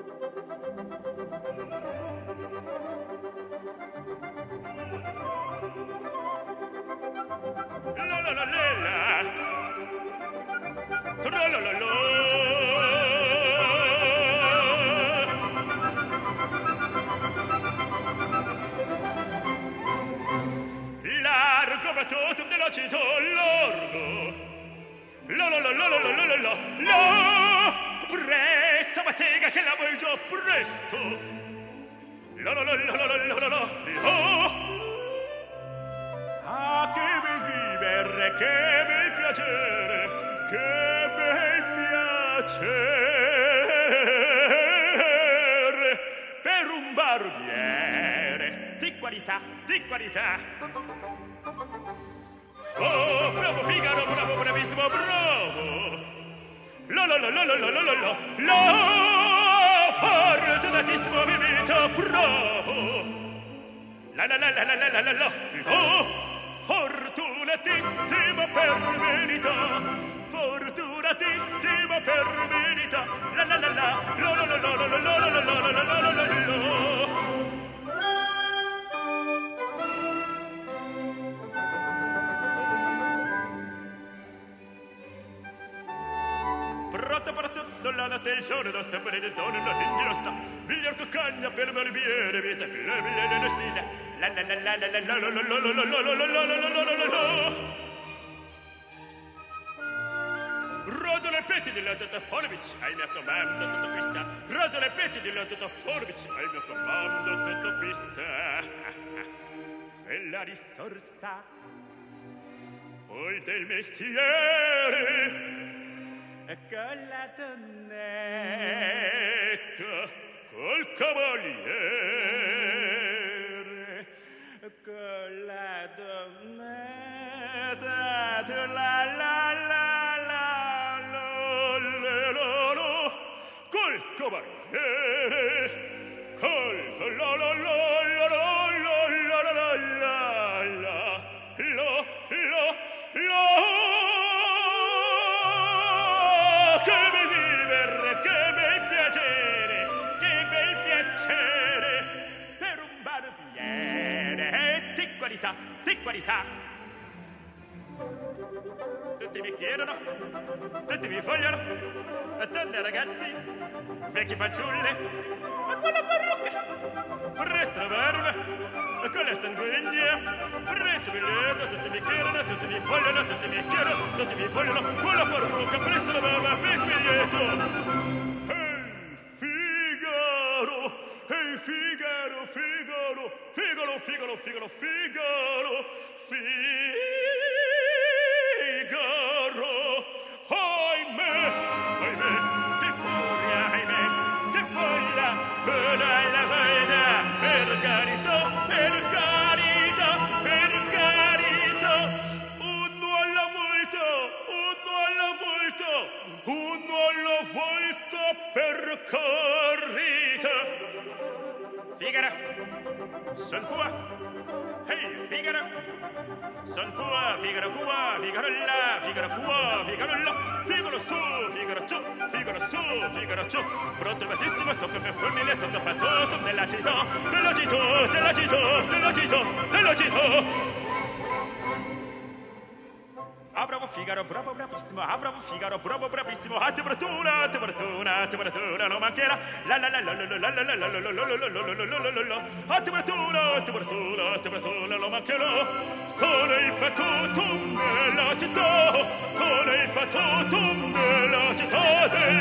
La la la la tra la la la largo battuto della città largo la la la la la la la la presto battega che la vuoi già presto la la la la la la la la ah, che bel vivere, che bel piacere, che bel piacere per un barbiere di qualità, di qualità. Oh, bravo Figaro, bravo, bravissimo, bravo. La la la la la la la la la la fortunatissimo bimito, bravo. La la la la la la la la la oh. Fortunatissima per verità, fortunatissima per verità, la la la la, la la la la la la la la la la la la. Pronto per tutto la notte il giorno da sta benedettone la linea sta miglior cocagna per barbiere vita per le mille le stile la la la la la la la la la la la la la rodo le petti della Dota Forbic ai mio comando tutto questa rodo le petti della Dota Forbic ai mio comando tutto questa fella risorsa poi del mestiere con la donnetta, col cavaliere, con la donnetta, la la la la la la col cavaliere, col la la la la la la la la la la che bel vivere, che bel piacere, che bel piacere per un barbiere di qualità, di qualità. Tutti mi chiedono, tutti mi vogliono, donne ragazzi, vecchi fanciulle, ma quella parrucca, presto la barba, con le stanguiglie, presto biglietto, tutti mi chiedono, tutti mi vogliono, tutti mi chiedono, tutti mi vogliono, quella parrucca, presto la barba, presto biglietto. Ehi Figaro, ehi Figaro, Figaro, Figaro, Figaro, Figaro, Figaro, Figaro, ahimè, ahimè, che furia, ahimè, che foglia, la voglia, per carità, per carità, per carità, uno alla volta, uno alla volta, uno alla volta per carità. Figaro, son qua, hey Figaro, son qua, Figaro qua, Figaro là, Figaro qua, Figaro là, Figaro su, Figaro giù, Figaro su, Figaro giù, pronto il battissimo, sto che per fulmine, tondo patotto della città, della città, della città, della città, della città. Ah, bravo Figaro, bravo bravissimo, ah, bravo Figaro, bravo bravissimo, a temperatura, temperatura, temperatura, non mancherà, la la la la la la la la la la la la la la a temperatura, temperatura, temperatura, non mancherà, sono il patotum della città, sono il patotum della città